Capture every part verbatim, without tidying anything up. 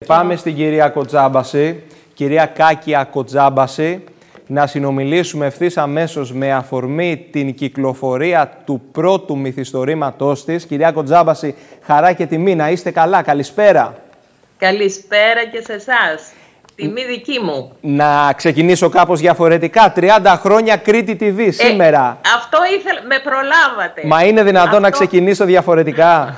πάμε στην κυρία Κοτζάμπαση, κυρία Κάκια Κοτζάμπαση, να συνομιλήσουμε ευθύς αμέσως με αφορμή την κυκλοφορία του πρώτου μυθιστορήματός της. Κυρία Κοτζάμπαση, χαρά και τιμή, να είστε καλά. Καλησπέρα. Καλησπέρα και σε εσάς. Τιμή δική μου. Να ξεκινήσω κάπως διαφορετικά. τριάντα χρόνια Κρήτη τι βι σήμερα. Ε, αυτό ήθελα, με προλάβατε. Μα είναι δυνατόν αυτό... να ξεκινήσω διαφορετικά?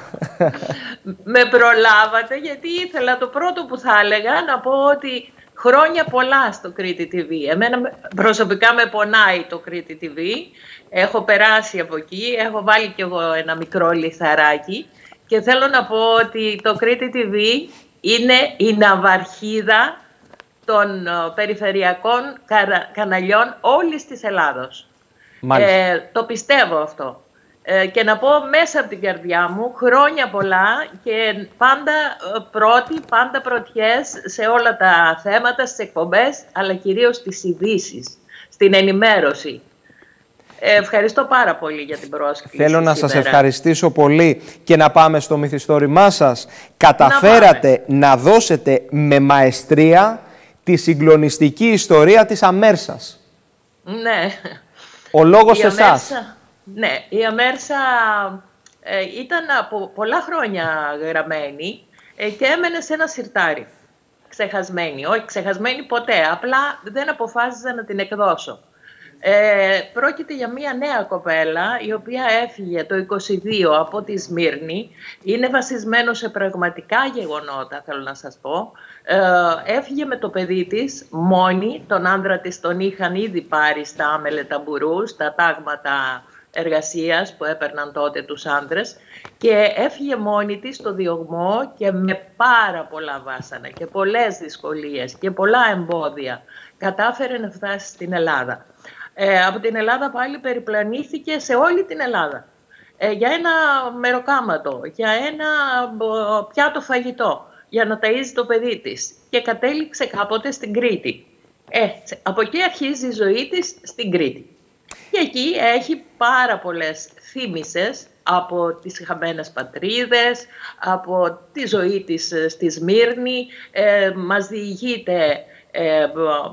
Με προλάβατε, γιατί ήθελα το πρώτο που θα έλεγα να πω ότι χρόνια πολλά στο Κρήτη τι βι. Εμένα προσωπικά με πονάει το Κρήτη τι βι. Έχω περάσει από εκεί, έχω βάλει κι εγώ ένα μικρό λιθαράκι και θέλω να πω ότι το Κρήτη τι βι είναι η ναυαρχίδα των περιφερειακών καναλιών όλης της Ελλάδος. Ε, το πιστεύω αυτό. Ε, και να πω μέσα από την καρδιά μου χρόνια πολλά και πάντα πρώτη, πάντα πρωτιές σε όλα τα θέματα, στις εκπομπές, αλλά κυρίως στις ειδήσεις, στην ενημέρωση. Ε, ευχαριστώ πάρα πολύ για την πρόσκληση. Θέλω να σήμερα. σας ευχαριστήσω πολύ και να πάμε στο μυθιστόρημά σας. Καταφέρατε να, να δώσετε με μαεστρία τη συγκλονιστική ιστορία της Αμέρσας. Ναι. Ο λόγος σε εσάς. Ναι, η Αμέρσα ε, ήταν από πολλά χρόνια γραμμένη ε, και έμενε σε ένα σιρτάρι. Ξεχασμένη. Όχι ξεχασμένη ποτέ. Απλά δεν αποφάσιζα να την εκδώσω. Ε, πρόκειται για μια νέα κοπέλα η οποία έφυγε το είκοσι δύο από τη Σμύρνη. Είναι βασισμένο σε πραγματικά γεγονότα, θέλω να σας πω. Ε, έφυγε με το παιδί της μόνη. Τον άντρα της τον είχαν ήδη πάρει στα άμελεταμπουρού, στα τάγματα εργασίας που έπαιρναν τότε τους άντρες, και έφυγε μόνη της στο διωγμό και με πάρα πολλά βάσανα και πολλές δυσκολίες και πολλά εμπόδια κατάφερε να φτάσει στην Ελλάδα. Ε, από την Ελλάδα πάλι περιπλανήθηκε σε όλη την Ελλάδα ε, για ένα μεροκάματο, για ένα πιάτο φαγητό, για να ταΐζει το παιδί της, και κατέληξε κάποτε στην Κρήτη. Ε, από εκεί αρχίζει η ζωή της στην Κρήτη. Και εκεί έχει πάρα πολλές θύμησες από τις χαμένες πατρίδες, από τη ζωή της στη Σμύρνη. Ε, μας διηγείται, ε,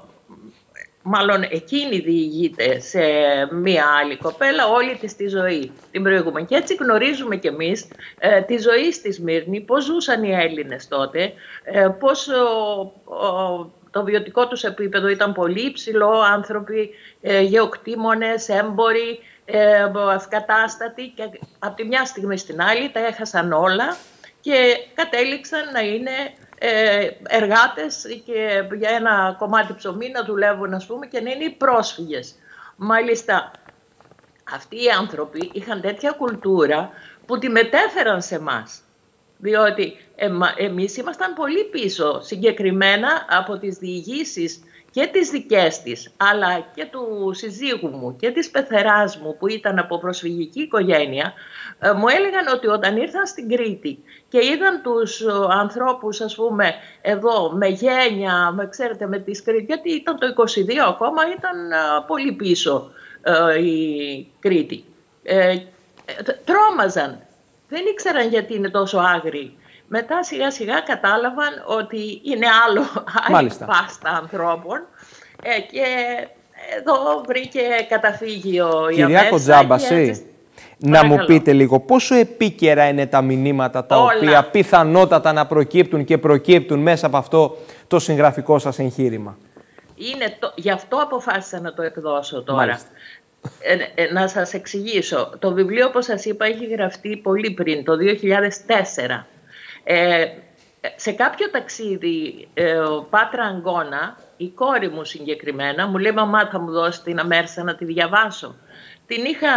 μάλλον εκείνη διηγείται σε μία άλλη κοπέλα όλη της τη ζωή, την προηγούμενη. Και έτσι γνωρίζουμε κι εμείς ε, τη ζωή στη Σμύρνη, πώς ζούσαν οι Έλληνες τότε, ε, πώς... Ο, ο, το βιωτικό τους επίπεδο ήταν πολύ υψηλό, άνθρωποι, ε, γεωκτήμονες, έμποροι, ε, ευκατάστατοι, και από τη μια στιγμή στην άλλη τα έχασαν όλα και κατέληξαν να είναι ε, εργάτες και για ένα κομμάτι ψωμί να δουλεύουν, ας πούμε, και να είναι οι πρόσφυγες. Μάλιστα, αυτοί οι άνθρωποι είχαν τέτοια κουλτούρα που τη μετέφεραν σε εμάς. Διότι εμα, εμείς ήμασταν πολύ πίσω, συγκεκριμένα από τις διηγήσεις και τις δικές της, αλλά και του συζύγου μου και της πεθεράς μου που ήταν από προσφυγική οικογένεια. Ε, μου έλεγαν ότι όταν ήρθαν στην Κρήτη και είδαν τους ε, ανθρώπους, ας πούμε, εδώ με γένια, με, ξέρετε, με τις Κρήτη, γιατί ήταν το είκοσι δύο ακόμα, ήταν ε, πολύ πίσω ε, η Κρήτη. Ε, ε, τρόμαζαν. Δεν ήξεραν γιατί είναι τόσο άγριοι. Μετά σιγά σιγά κατάλαβαν ότι είναι άλλο, άλλη πάστα ανθρώπων ε, και εδώ βρήκε καταφύγιο η Αμέρσα. Κυρία Κοτζάμπαση, έτσι... να Παρακαλώ. μου πείτε λίγο πόσο επίκαιρα είναι τα μηνύματα τα Όλα. οποία πιθανότατα να προκύπτουν και προκύπτουν μέσα από αυτό το συγγραφικό σας εγχείρημα. Είναι το... Γι' αυτό αποφάσισα να το εκδώσω τώρα. Ε, ε, να σας εξηγήσω. Το βιβλίο, όπως σας είπα, έχει γραφτεί πολύ πριν, το δύο χιλιάδες τέσσερα. Ε, σε κάποιο ταξίδι, ε, Πάτρα Αγκώνα, η κόρη μου συγκεκριμένα, μου λέει «Μαμά, θα μου δώσει την Αμέρσα να τη διαβάσω». Την είχα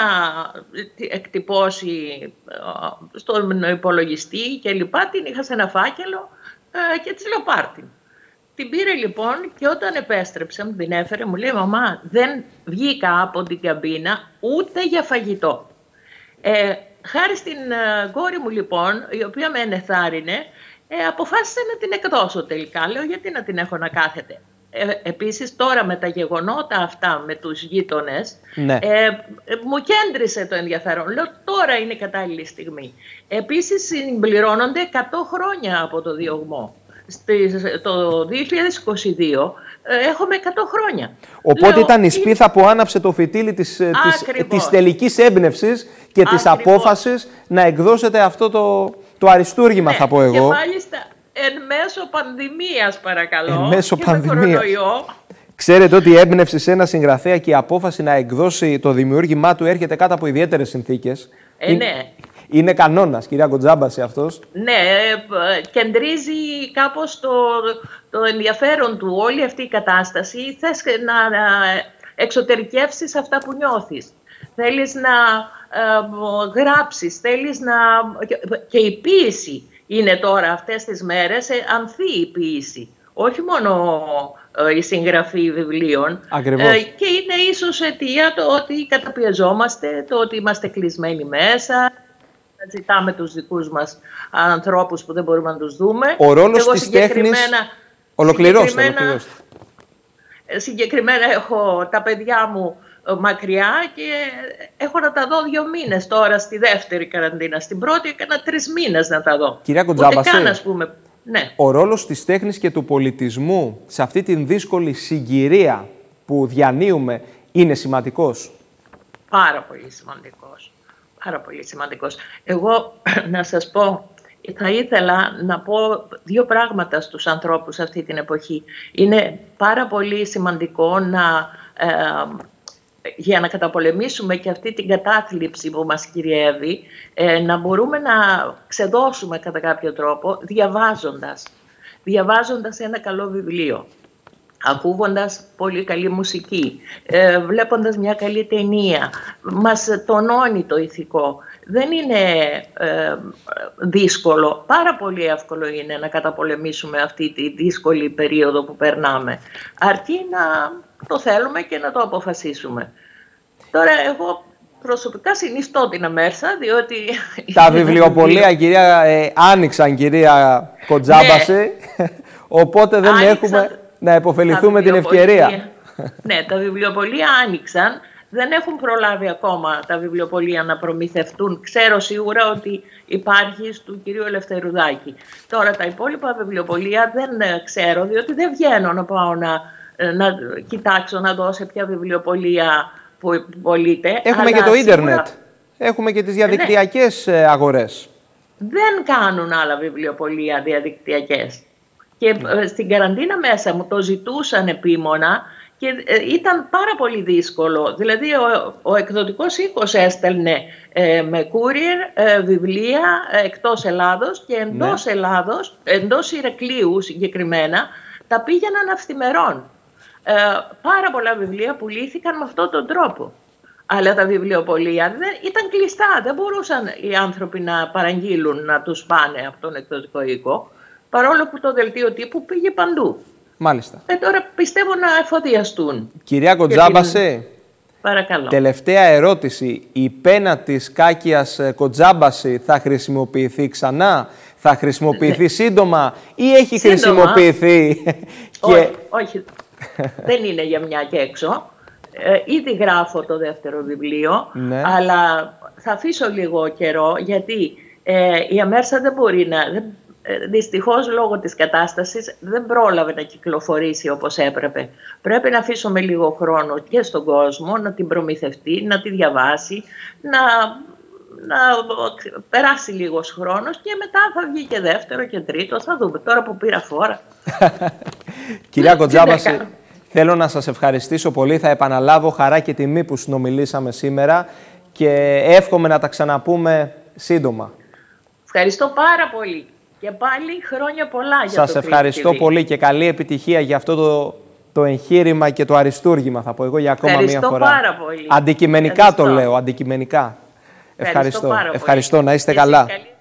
εκτυπώσει ε, στον υπολογιστή και λοιπά, την είχα σε ένα φάκελο ε, και της λέω «Πάρ' την». Την πήρε λοιπόν και όταν επέστρεψε, μου την έφερε, μου λέει «Μαμά, δεν βγήκα από την καμπίνα ούτε για φαγητό». Ε, χάρη στην uh, κόρη μου λοιπόν, η οποία με ενεθάρρυνε, ε, αποφάσισα να την εκδώσω τελικά. Λέω γιατί να την έχω να κάθεται. Ε, επίσης τώρα με τα γεγονότα αυτά με τους γείτονες, ναι. ε, ε, μου κέντρισε το ενδιαφέρον. Λέω τώρα είναι η κατάλληλη στιγμή. Επίσης συμπληρώνονται εκατό χρόνια από το διωγμό. το δύο χιλιάδες είκοσι δύο έχουμε εκατό χρόνια. Οπότε Λέω, ήταν η σπίθα που άναψε το φυτίλι της, της, της τελικής έμπνευσης και Ακριβώς. της απόφασης να εκδώσετε αυτό το, το αριστούργημα, ναι, θα πω εγώ. Και μάλιστα εν μέσω πανδημίας, παρακαλώ, εν μέσω και πανδημίας. με κορονοϊό. Ξέρετε ότι η έμπνευση σε ένα συγγραφέα και η απόφαση να εκδώσει το δημιούργημά του έρχεται κάτω από ιδιαίτερες συνθήκες. Ε, είναι, ναι. είναι κανόνας, κυρία Κοτζάμπαση, αυτός. Ναι, κεντρίζει κάπως το, το ενδιαφέρον του όλη αυτή η κατάσταση. Θες να εξωτερικεύσεις αυτά που νιώθεις. Θέλεις να ε, γράψεις, θέλεις να... Και η ποίηση είναι τώρα αυτές τις μέρες, ανθεί η ποίηση. Όχι μόνο η συγγραφή βιβλίων. Ακριβώς. Και είναι ίσως αιτία το ότι καταπιεζόμαστε, το ότι είμαστε κλεισμένοι μέσα, ζητάμε τους δικούς μας ανθρώπους που δεν μπορούμε να τους δούμε. Ο ρόλος Εγώ της τέχνης... Ολοκληρώστε, συγκεκριμένα, ολοκληρώστε. Συγκεκριμένα έχω τα παιδιά μου μακριά και έχω να τα δω δύο μήνες τώρα στη δεύτερη καραντίνα. Στην πρώτη έκανα τρεις μήνες να τα δω. Κυρία Κοτζάμπαση, καν, ας πούμε. Ναι. Ο ρόλος της τέχνης και του πολιτισμού σε αυτή την δύσκολη συγκυρία που διανύουμε είναι σημαντικός. Πάρα πολύ σημαντικός. Πάρα πολύ σημαντικός. Εγώ να σας πω, θα ήθελα να πω δύο πράγματα στους ανθρώπους αυτή την εποχή. Είναι πάρα πολύ σημαντικό να, ε, για να καταπολεμήσουμε και αυτή την κατάθλιψη που μας κυριεύει, ε, να μπορούμε να ξεδώσουμε κατά κάποιο τρόπο διαβάζοντας. Διαβάζοντας ένα καλό βιβλίο, ακούγοντας πολύ καλή μουσική, ε, βλέποντας μια καλή ταινία. Μας τονώνει το ηθικό. Δεν είναι ε, δύσκολο, πάρα πολύ εύκολο είναι να καταπολεμήσουμε αυτή τη δύσκολη περίοδο που περνάμε. Αρκεί να το θέλουμε και να το αποφασίσουμε. Τώρα εγώ προσωπικά συνιστώ την Αμέρσα, διότι... Τα βιβλιοπωλεία, κυρία, ε, άνοιξαν, κυρία Κοτζάμπαση, ναι. Οπότε δεν άνοιξαν... έχουμε... να επωφεληθούμε την ευκαιρία. Ναι, τα βιβλιοπωλεία άνοιξαν. Δεν έχουν προλάβει ακόμα τα βιβλιοπωλεία να προμηθευτούν. Ξέρω σίγουρα ότι υπάρχει του κυρίου Ελευθερουδάκη. Τώρα τα υπόλοιπα βιβλιοπωλεία δεν ξέρω, διότι δεν βγαίνω να πάω να, να κοιτάξω να δω σε ποια βιβλιοπωλεία που πωλείται. Έχουμε αλλά και το ίντερνετ. Σίγουρα... Έχουμε και τις διαδικτυακές ναι. αγορές. Δεν κάνουν άλλα βιβλιοπωλεία διαδικτυακές. Και ναι. στην καραντίνα μέσα μου το ζητούσαν επίμονα και ήταν πάρα πολύ δύσκολο. Δηλαδή ο, ο εκδοτικός οίκος έστελνε ε, με courier ε, βιβλία ε, εκτός Ελλάδος και εντός ναι. Ελλάδος, εντός Ηρακλείου συγκεκριμένα, τα πήγαιναν αυθημερών. Ε, πάρα πολλά βιβλία πουλήθηκαν με αυτόν τον τρόπο. Αλλά τα βιβλιοπωλεία δεν, ήταν κλειστά. Δεν μπορούσαν οι άνθρωποι να παραγγείλουν να τους πάνε από τον εκδοτικό οίκο. Παρόλο που το δελτίο τύπου πήγε παντού. Μάλιστα. Ε, τώρα πιστεύω να εφοδιαστούν. Κυρία Κοτζάμπαση, την... παρακαλώ. Τελευταία ερώτηση. Η πένα της Κάκιας Κοτζάμπαση θα χρησιμοποιηθεί ξανά, θα χρησιμοποιηθεί σύντομα ή έχει σύντομα. χρησιμοποιηθεί... όχι, και... όχι. Δεν είναι για μια και έξω. Ε, ήδη γράφω το δεύτερο βιβλίο, ναι. αλλά θα αφήσω λίγο καιρό γιατί ε, η Αμέρσα δεν μπορεί να... Δεν... Δυστυχώς λόγω της κατάστασης δεν πρόλαβε να κυκλοφορήσει όπως έπρεπε. Πρέπει να αφήσουμε λίγο χρόνο και στον κόσμο να την προμηθευτεί, να τη διαβάσει, να, να περάσει λίγος χρόνος και μετά θα βγει και δεύτερο και τρίτο. Θα δούμε τώρα που πήρα φόρα. Κυρία Κοτζάμπαση, θέλω να σας ευχαριστήσω πολύ. Θα επαναλάβω χαρά και τιμή που συνομιλήσαμε σήμερα και εύχομαι να τα ξαναπούμε σύντομα. Ευχαριστώ πάρα πολύ. Και πάλι χρόνια πολλά για Σας το ευχαριστώ πολύ και καλή επιτυχία για αυτό το, το εγχείρημα και το αριστούργημα, θα πω εγώ για ακόμα ευχαριστώ μία φορά. Πάρα πολύ. Αντικειμενικά ευχαριστώ. Το λέω, αντικειμενικά. Ευχαριστώ. Ευχαριστώ, ευχαριστώ. Να είστε και καλά.